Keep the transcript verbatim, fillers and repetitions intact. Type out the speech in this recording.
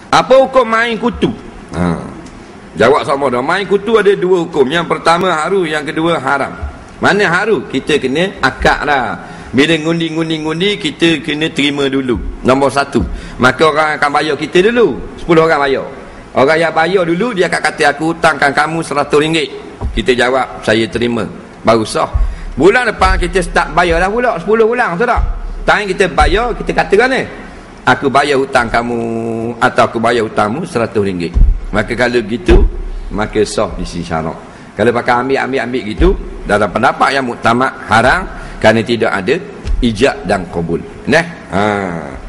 Apa hukum main kutu? Ha. Jawab sama dah. Main kutu ada dua hukum. Yang pertama haru, yang kedua haram. Mana haru? Kita kena akad dah. Bila ngundi-ngundi-ngundi, kita kena terima dulu. Nombor satu. Maka orang akan bayar kita dulu. Sepuluh orang bayar. Orang yang bayar dulu, dia akan kata, aku hutangkan kamu seratus ringgit. Kita jawab, saya terima. Baru sah. Bulan depan kita start bayar dah pula. Sepuluh bulan, betul tak? Time kita bayar, kita katakan ni, aku bayar hutang kamu, atau aku bayar hutangmu seratus ringgit. Maka kalau gitu, maka sah di sisi syarak. Kalau pakai ambil-ambil-ambil gitu, dalam pendapat yang muktamad haram, kerana tidak ada ijab dan qabul. Nah, ha.